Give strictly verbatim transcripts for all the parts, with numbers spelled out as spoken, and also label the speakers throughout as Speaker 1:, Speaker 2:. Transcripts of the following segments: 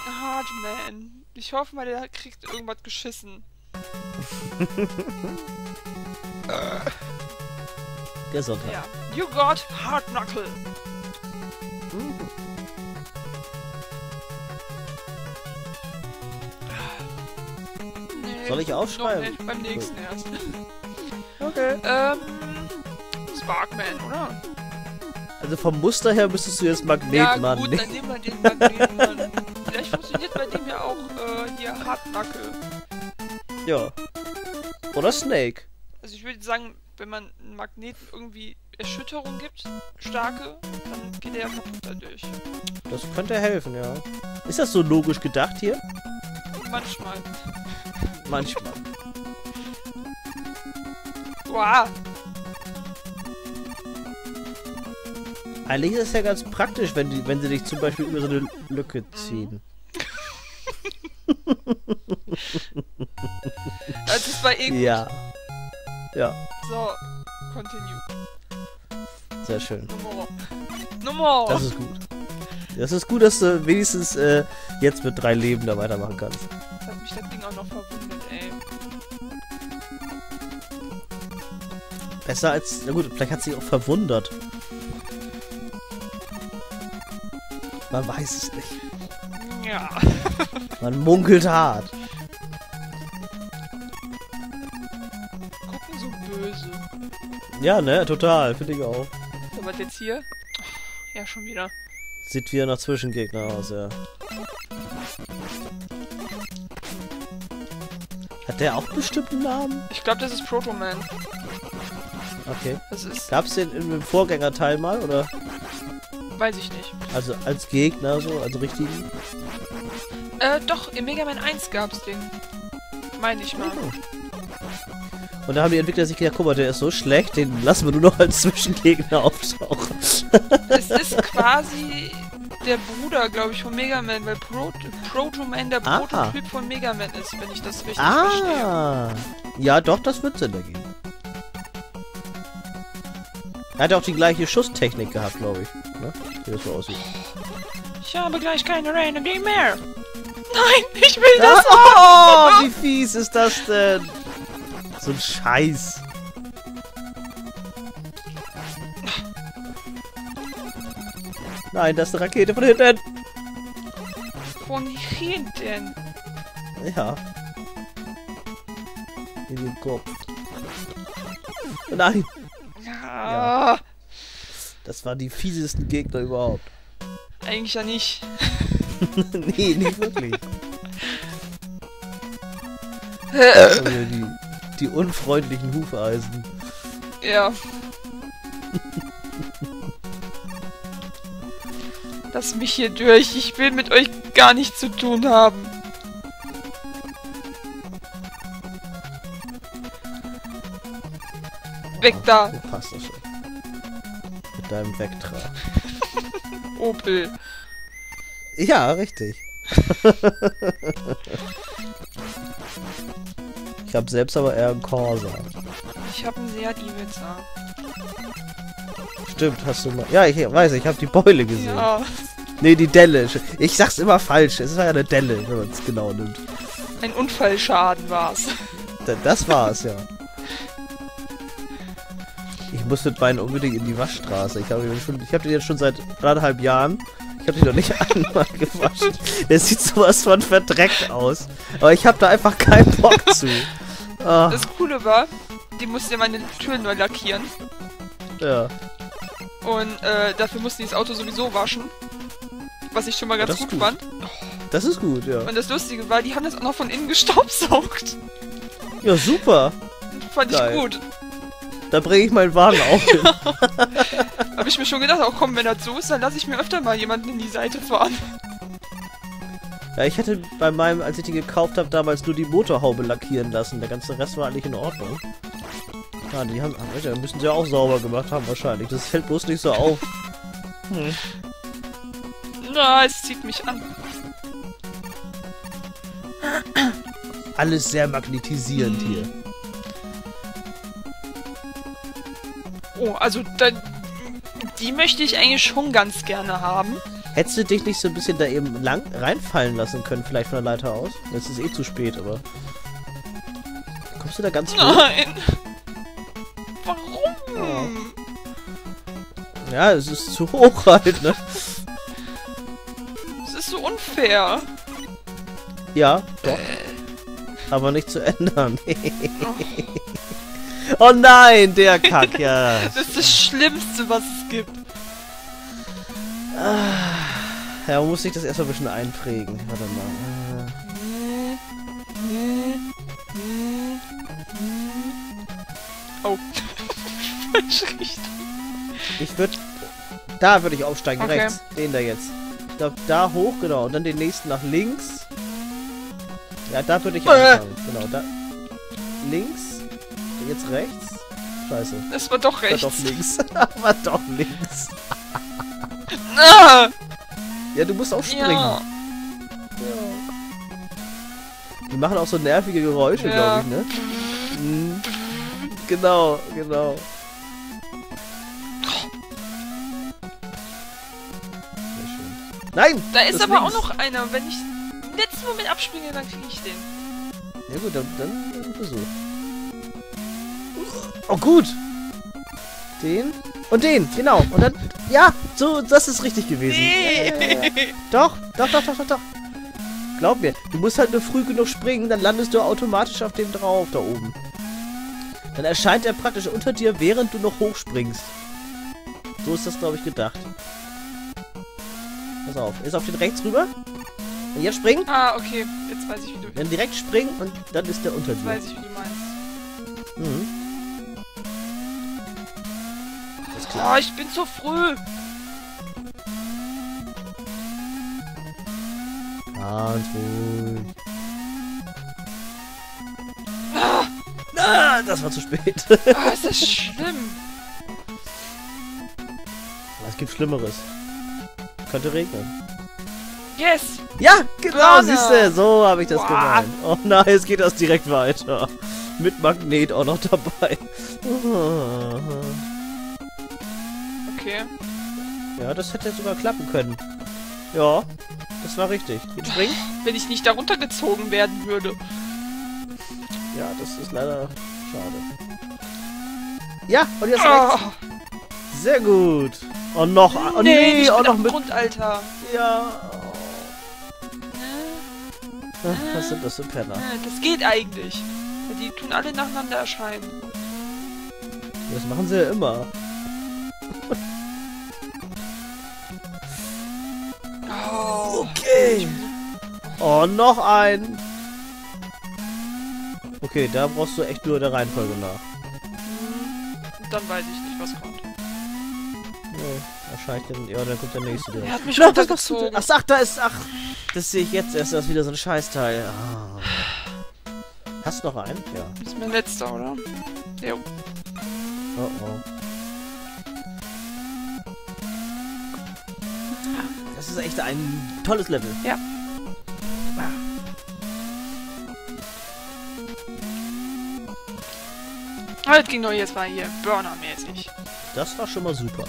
Speaker 1: Hardman. Ich hoffe mal, der kriegt irgendwas geschissen.
Speaker 2: Gesundheit.
Speaker 1: Ja. You got Hard Knuckle.
Speaker 2: Mhm.
Speaker 1: Nee,
Speaker 2: Soll ich aufschreiben?
Speaker 1: noch nicht, beim nächsten erst.
Speaker 2: Okay.
Speaker 1: Ähm. Sparkman, oder?
Speaker 2: Also vom Muster her müsstest du jetzt
Speaker 1: Ja,
Speaker 2: Magnetmann
Speaker 1: gut,
Speaker 2: nehmen.
Speaker 1: dann nehmen wir den Magnetmann. Vielleicht funktioniert bei dem ja auch äh, hier Hard Knuckle.
Speaker 2: Ja. Oder Snake.
Speaker 1: Also ich würde sagen, wenn man einen Magneten irgendwie Erschütterung gibt, starke, dann geht er ja kaputt dadurch.
Speaker 2: Das könnte helfen, ja. Ist das so logisch gedacht hier?
Speaker 1: Manchmal.
Speaker 2: Manchmal.
Speaker 1: Wow.
Speaker 2: Eigentlich ist es ja ganz praktisch, wenn, die, wenn sie dich zum Beispiel über so eine Lücke ziehen.
Speaker 1: Das ist bei eh gut.
Speaker 2: Ja. Ja,
Speaker 1: So, continue.
Speaker 2: sehr schön.
Speaker 1: Nummer. Nummer.
Speaker 2: Das ist gut. Das ist gut, dass du wenigstens äh, jetzt mit drei Leben da weitermachen kannst.
Speaker 1: Jetzt hat mich das Ding auch noch verwundet, ey.
Speaker 2: Besser als... Na gut, vielleicht hat sie auch verwundert. Man weiß es nicht.
Speaker 1: Ja.
Speaker 2: Man munkelt hart.
Speaker 1: Gucken so böse.
Speaker 2: Ja, ne? Total. Finde ich auch.
Speaker 1: So, was jetzt hier? Oh, ja, schon wieder.
Speaker 2: Sieht wieder nach Zwischengegner aus, ja. Hat der auch bestimmt einen Namen?
Speaker 1: Ich glaube, das ist Proto Man.
Speaker 2: Okay.
Speaker 1: Das ist...
Speaker 2: Gab's den im Vorgängerteil mal, oder?
Speaker 1: Weiß ich nicht.
Speaker 2: Also als Gegner so, als richtigen?
Speaker 1: Äh, doch, im Mega Man eins gab's den. Meine ich mal.
Speaker 2: Oh. Und da haben die Entwickler sich gedacht, guck mal, der ist so schlecht, den lassen wir nur noch als Zwischengegner auftauchen.
Speaker 1: Es ist quasi der Bruder, glaube ich, von Mega Man, weil Pro Proto Man der
Speaker 2: Ah.
Speaker 1: Prototyp von Mega Man ist, wenn ich das richtig verstehe.
Speaker 2: Ah! Ja, doch, das wird Sinn ergeben. Er hat auch die gleiche Schusstechnik gehabt, glaube ich. Ne? Wie das so aussieht.
Speaker 1: Ich habe gleich keine Energie mehr. Nein, ich will das
Speaker 2: Oh, wie fies ist das denn? So ein Scheiß. Nein, das ist eine Rakete von hinten.
Speaker 1: von hinten.
Speaker 2: Ja. In den Kopf. Nein,
Speaker 1: Ja,
Speaker 2: das waren die fiesesten Gegner überhaupt.
Speaker 1: eigentlich ja nicht.
Speaker 2: Nee, nicht wirklich. Also die, die unfreundlichen Hufeisen.
Speaker 1: Ja. Lass mich hier durch. Ich will mit euch gar nichts zu tun haben. Weg da,
Speaker 2: Du passt das schon. Mit deinem Vectra.
Speaker 1: Opel.
Speaker 2: Ja, richtig. Ich habe selbst aber eher einen Corsa.
Speaker 1: Ich habe einen Seat Ibiza.
Speaker 2: Stimmt, hast du mal... Ja, ich weiß, ich habe die Beule gesehen.
Speaker 1: Ja,
Speaker 2: Nee, die Delle. Ich sag's immer falsch. Es war ja eine Delle, wenn man es genau nimmt.
Speaker 1: ein Unfallschaden war's.
Speaker 2: Da- Das war's, ja. Ich muss mit meinen unbedingt in die Waschstraße. Ich habe den, schon- ich hab den jetzt schon seit anderthalb Jahren. Ich habe den noch nicht einmal gewaschen. Der sieht sowas von verdreckt aus. Aber ich habe da einfach keinen Bock zu. Ah,
Speaker 1: Das Coole war, die mussten ja meine Türen neu lackieren.
Speaker 2: ja.
Speaker 1: Und äh, dafür mussten die das Auto sowieso waschen. Was ich schon mal
Speaker 2: Ja,
Speaker 1: ganz
Speaker 2: das
Speaker 1: gut,
Speaker 2: ist gut.
Speaker 1: fand.
Speaker 2: Das ist gut, ja.
Speaker 1: Und das Lustige war, die haben das auch noch von innen gestaubsaugt.
Speaker 2: Ja, super.
Speaker 1: Fand
Speaker 2: Geil.
Speaker 1: ich gut.
Speaker 2: Da bringe ich meinen Wagen auch hin.
Speaker 1: Habe ich mir schon gedacht, auch komm, wenn das so ist, dann lasse ich mir öfter mal jemanden in die Seite fahren.
Speaker 2: Ja, ich hätte bei meinem, als ich die gekauft habe, damals nur die Motorhaube lackieren lassen. Der ganze Rest war eigentlich in Ordnung. Ja, die haben, ach, ja, müssen sie ja auch sauber gemacht haben wahrscheinlich. Das fällt bloß nicht so auf. Hm.
Speaker 1: Na, es zieht mich an.
Speaker 2: Alles sehr magnetisierend hier.
Speaker 1: Oh, also da, die möchte ich eigentlich schon ganz gerne haben.
Speaker 2: Hättest du dich nicht so ein bisschen da eben lang reinfallen lassen können, vielleicht von der Leiter aus? Jetzt ist eh zu spät, aber... Kommst du da ganz hoch?
Speaker 1: Nein! Warum?
Speaker 2: Oh. Ja, es ist zu hoch halt, ne?
Speaker 1: Es ist so unfair.
Speaker 2: Ja, doch.
Speaker 1: Äh.
Speaker 2: Aber nicht zu ändern. Oh nein, der Kack, ja.
Speaker 1: Das ist das Schlimmste, was es gibt.
Speaker 2: Ja, man muss sich das erstmal ein bisschen einprägen. Warte mal.
Speaker 1: Oh. Falsche Richtung.
Speaker 2: Ich würde... Da würde ich aufsteigen,
Speaker 1: Okay.
Speaker 2: rechts. Den da jetzt. Da, da hoch, genau. Und dann den nächsten nach links. Ja, da würde ich
Speaker 1: Äh.
Speaker 2: anfangen. Genau, da... Links. Jetzt rechts. Scheiße.
Speaker 1: Das war doch
Speaker 2: War
Speaker 1: rechts.
Speaker 2: doch links. War doch links.
Speaker 1: Ah!
Speaker 2: Ja, du musst auch springen.
Speaker 1: Ja.
Speaker 2: Die machen auch so nervige Geräusche,
Speaker 1: Ja.
Speaker 2: glaube ich, ne? Mhm. Genau, genau. Sehr schön. Nein!
Speaker 1: Da ist
Speaker 2: das
Speaker 1: aber
Speaker 2: links.
Speaker 1: auch noch einer. Wenn ich im letzten Moment abspringe, dann kriege ich den.
Speaker 2: Ja gut, dann, dann versuch. Oh gut! Den und den, genau. Und dann, ja, so, das ist richtig gewesen.
Speaker 1: Nee.
Speaker 2: Ja, ja, ja, ja. Doch, doch, doch, doch, doch, doch. Glaub mir, du musst halt nur früh genug springen, dann landest du automatisch auf dem drauf, da oben. Dann erscheint er praktisch unter dir, während du noch hochspringst. So ist das, glaube ich, gedacht. Pass auf, ist auf den rechts rüber. Und jetzt springen.
Speaker 1: Ah, okay. Jetzt weiß ich, wie du...
Speaker 2: Dann direkt springen und dann ist der unter
Speaker 1: Jetzt
Speaker 2: dir.
Speaker 1: weiß ich, wie du meinst.
Speaker 2: Mhm. Das ist klar.
Speaker 1: Oh, ich bin zu früh.
Speaker 2: Ganz ruhig.
Speaker 1: Ah,
Speaker 2: Ah, das war zu spät.
Speaker 1: ah, ist das schlimm.
Speaker 2: Es gibt Schlimmeres. Könnte regnen.
Speaker 1: Yes.
Speaker 2: Ja, genau,
Speaker 1: Burner.
Speaker 2: siehst du, so habe ich das
Speaker 1: Wow.
Speaker 2: gemeint. Oh nein, jetzt geht das direkt weiter. Mit Magnet auch noch dabei.
Speaker 1: Okay.
Speaker 2: Ja, das hätte sogar klappen können. Ja, das war richtig. Jetzt springen.
Speaker 1: Wenn ich nicht darunter gezogen werden würde.
Speaker 2: Ja, das ist leider schade. Ja, und jetzt
Speaker 1: Oh,
Speaker 2: rechts. Sehr gut. Und noch, oh nee,
Speaker 1: ich
Speaker 2: auch
Speaker 1: bin
Speaker 2: noch
Speaker 1: am
Speaker 2: mit.
Speaker 1: Grundalter.
Speaker 2: Ja. Ach, was sind das für Penner?
Speaker 1: Ah, das geht eigentlich. Die tun alle nacheinander erscheinen.
Speaker 2: Das machen sie ja immer.
Speaker 1: Oh.
Speaker 2: Okay. Oh, noch ein. Okay, da brauchst du echt nur der Reihenfolge nach.
Speaker 1: Hm, Dann weiß ich nicht, was kommt.
Speaker 2: Nee, wahrscheinlich dann, ja, dann kommt der nächste. Der.
Speaker 1: Er hat mich
Speaker 2: Na, was machst du denn?
Speaker 1: runtergezogen.
Speaker 2: Ach, ach, da ist, ach, das sehe ich jetzt erst, das ist wieder so ein Scheißteil. Ah. Hast du noch einen? Ja.
Speaker 1: Das ist mein letzter, oder? Jo.
Speaker 2: Oh, oh. Das ist echt ein tolles Level.
Speaker 1: Ja. Ah, das ging doch jetzt mal hier Burner-mäßig.
Speaker 2: Das war schon mal super.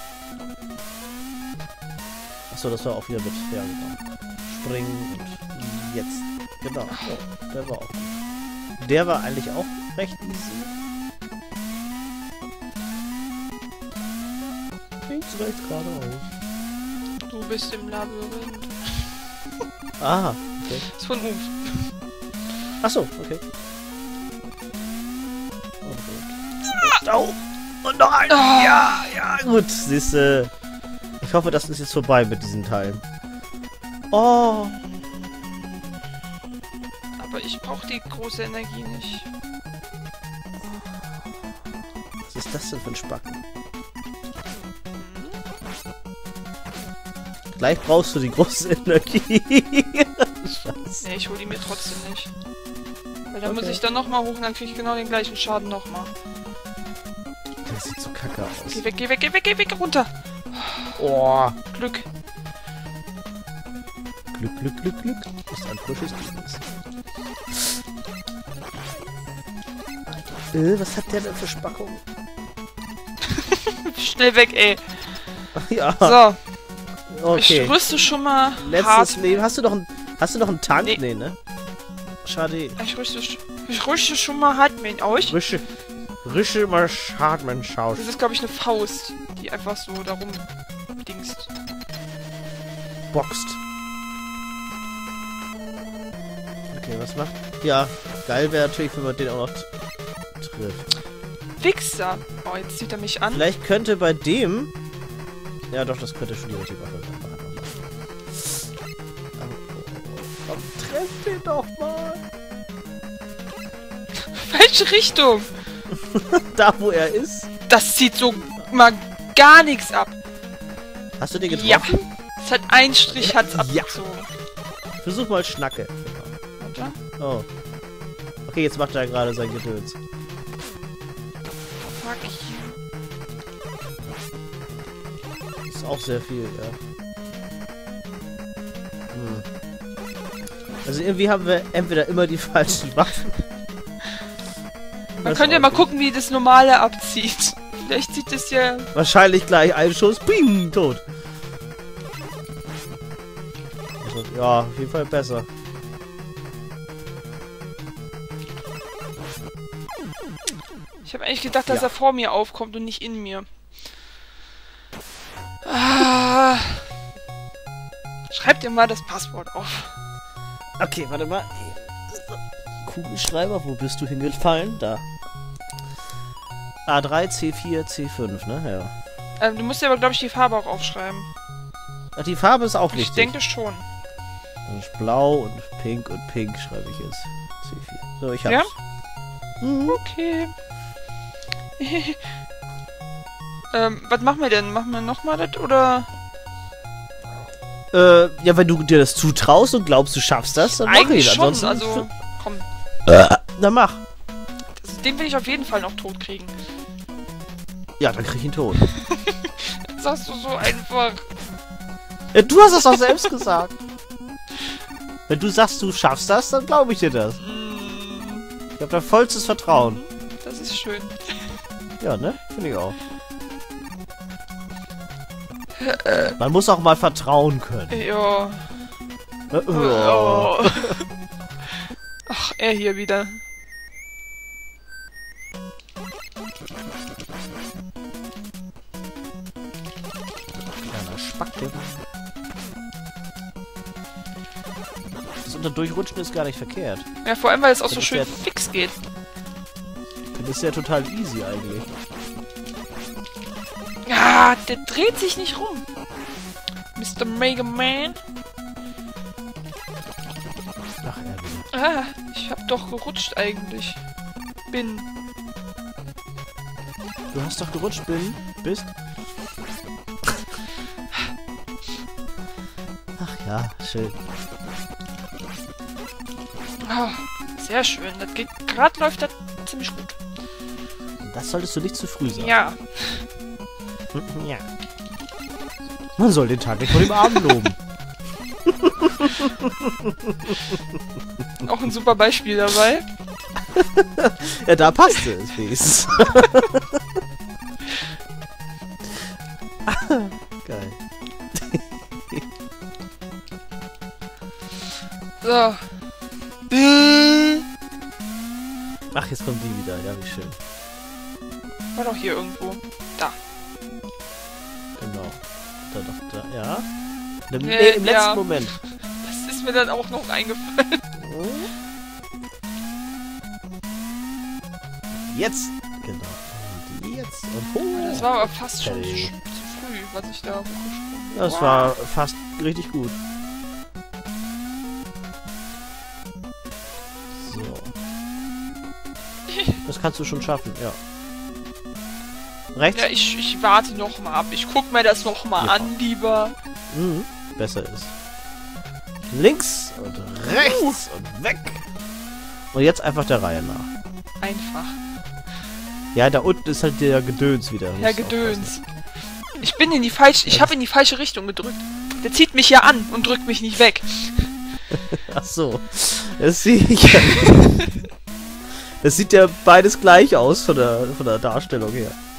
Speaker 2: Achso, das war auch wieder mit. Ja, genau. Springen und jetzt. Genau. Oh, der war auch gut. Der war eigentlich auch recht easy. Links, rechts, geradeaus.
Speaker 1: Du bist im Labyrinth.
Speaker 2: Ah, okay.
Speaker 1: Ist von Uf.
Speaker 2: Achso, okay. Und, oh, und noch ein.
Speaker 1: Ah.
Speaker 2: Ja, ja, gut. Siehste. Ich hoffe, das ist jetzt vorbei mit diesen Teilen. Oh.
Speaker 1: Aber ich brauche die große Energie nicht.
Speaker 2: Was ist das denn für ein Spacken? Gleich brauchst du die große Energie. Scheiße.
Speaker 1: Nee, ich hole die mir trotzdem nicht. Weil dann
Speaker 2: Okay.
Speaker 1: muss ich dann nochmal hoch und dann kriege ich genau den gleichen Schaden nochmal.
Speaker 2: Das sieht so kacke aus.
Speaker 1: Geh weg, geh weg, geh weg, geh weg, runter.
Speaker 2: Oh.
Speaker 1: Glück.
Speaker 2: Glück, Glück, Glück, Glück. Ist ein frisches Business. Äh, was hat der denn für Spackung?
Speaker 1: Schnell weg, ey.
Speaker 2: Ach ja.
Speaker 1: So.
Speaker 2: Okay.
Speaker 1: Ich rüste schon mal
Speaker 2: Letztes
Speaker 1: hart.
Speaker 2: Leben. Hast du noch einen, hast du noch einen Tank?
Speaker 1: Nee.
Speaker 2: Nee, ne? Schade.
Speaker 1: Ich rüste, ich rüste schon mal Hardman aus.
Speaker 2: Rische. Rische mal Schadman schaut.
Speaker 1: Das ist, glaube ich, eine Faust, die einfach so darum dingst.
Speaker 2: Boxt. Okay, was macht? Ja, geil wäre natürlich, wenn man den auch noch trifft.
Speaker 1: Wichser! Oh, jetzt zieht er mich an.
Speaker 2: Vielleicht könnte bei dem... Ja, doch, das könnte schon die richtige Waffe sein. Komm, treff den doch mal!
Speaker 1: Falsche Richtung!
Speaker 2: Da, wo er ist.
Speaker 1: Das zieht so mal gar nichts ab.
Speaker 2: Hast du den getroffen?
Speaker 1: Ja. Es hat ein Strich, hat's
Speaker 2: Ja.
Speaker 1: abgezogen.
Speaker 2: Versuch mal Schnacke.
Speaker 1: Warte.
Speaker 2: Oh. Okay, jetzt macht er gerade sein Gedöns.
Speaker 1: Fuck you.
Speaker 2: Das ist auch sehr viel, ja. Hm. Also irgendwie haben wir entweder immer die falschen Waffen.
Speaker 1: Man
Speaker 2: Das
Speaker 1: könnte ja
Speaker 2: auch
Speaker 1: mal
Speaker 2: nicht.
Speaker 1: gucken, wie das Normale abzieht. Vielleicht sieht das ja...
Speaker 2: Wahrscheinlich gleich ein Schuss, ping, tot. Also, ja, auf jeden Fall besser.
Speaker 1: Ich habe eigentlich gedacht, dass
Speaker 2: Ja.
Speaker 1: er vor mir aufkommt und nicht in mir. Ah. Schreib dir mal das Passwort auf.
Speaker 2: Okay, warte mal. Kugelschreiber, wo bist du hingefallen? Da. A drei, C vier, C fünf, ne? Ja.
Speaker 1: Ähm, du musst dir aber, glaube ich, die Farbe auch aufschreiben.
Speaker 2: Ach, die Farbe ist auch
Speaker 1: Ich
Speaker 2: wichtig.
Speaker 1: denke schon.
Speaker 2: Das ist blau und pink und pink schreibe ich jetzt. C vier. So, ich hab's.
Speaker 1: Ja?
Speaker 2: Mhm.
Speaker 1: Okay. ähm, was machen wir denn? Machen wir nochmal das oder?
Speaker 2: Äh, ja, wenn du dir das zutraust und glaubst, du schaffst das, dann mach
Speaker 1: Eigentlich
Speaker 2: ich.
Speaker 1: schon,
Speaker 2: Ansonsten
Speaker 1: also komm.
Speaker 2: dann mach.
Speaker 1: Das, den will ich auf jeden Fall noch tot kriegen.
Speaker 2: Ja, dann krieg ich ihn tot.
Speaker 1: Das sagst du so einfach.
Speaker 2: Ja, du hast es doch selbst gesagt. Wenn du sagst, du schaffst das, dann glaube ich dir das.
Speaker 1: Mm,
Speaker 2: Ich habe da vollstes Vertrauen.
Speaker 1: das ist schön.
Speaker 2: Ja, ne? Finde ich auch. Man muss auch mal vertrauen können.
Speaker 1: Ja.
Speaker 2: Äh, oh.
Speaker 1: Oh. Ach, er hier wieder.
Speaker 2: Kleiner Spacke. Das unter Durchrutschen ist gar nicht verkehrt.
Speaker 1: Ja, vor allem, weil es auch
Speaker 2: Das
Speaker 1: so
Speaker 2: ist
Speaker 1: schön
Speaker 2: ja-
Speaker 1: fix geht.
Speaker 2: Das ist ja total easy eigentlich.
Speaker 1: Ja, der dreht sich nicht rum. Mister Mega Man.
Speaker 2: Ach, er wieder.
Speaker 1: Ah, ich hab doch gerutscht eigentlich. Bin.
Speaker 2: Du hast doch gerutscht, bin, bist. Ach ja, schön.
Speaker 1: Ah, sehr schön. Das geht. Gerade läuft das ziemlich gut.
Speaker 2: Das solltest du nicht zu früh sagen.
Speaker 1: Ja.
Speaker 2: Ja. Man soll den Tag nicht vor dem Abend loben.
Speaker 1: Auch ein super Beispiel dabei.
Speaker 2: Ja, da passte es wenigstens. Geil.
Speaker 1: So. Äh,
Speaker 2: Ach, jetzt kommen die wieder. Ja, wie schön.
Speaker 1: War doch hier irgendwo. Da.
Speaker 2: Genau. Da, doch, da, ja. Im,
Speaker 1: Äh,
Speaker 2: nee, im letzten
Speaker 1: ja.
Speaker 2: Moment.
Speaker 1: Das ist mir dann auch noch eingefallen.
Speaker 2: Jetzt. Genau. Und jetzt. Und hoch.
Speaker 1: Das war aber fast schon zu,
Speaker 2: Hey.
Speaker 1: zu früh, was ich da hochgesprungen bin.
Speaker 2: Das
Speaker 1: Wow.
Speaker 2: war fast richtig gut. So. Das kannst du schon schaffen, ja. Rechts?
Speaker 1: Ja, ich, ich warte noch mal ab. Ich guck mir das noch mal
Speaker 2: Ja.
Speaker 1: an, lieber.
Speaker 2: Mhm. Besser ist. Links und rechts und weg. Und jetzt einfach der Reihe nach.
Speaker 1: Einfach.
Speaker 2: Ja, da unten ist halt der Gedöns wieder.
Speaker 1: Ja,
Speaker 2: Musst du
Speaker 1: Gedöns. Ich bin in die falsche... Ich habe in die falsche Richtung gedrückt. Der zieht mich ja an und drückt mich nicht weg.
Speaker 2: aufpassen. Ach so. Das sieht ja... Das sieht ja beides gleich aus von der, von der Darstellung her.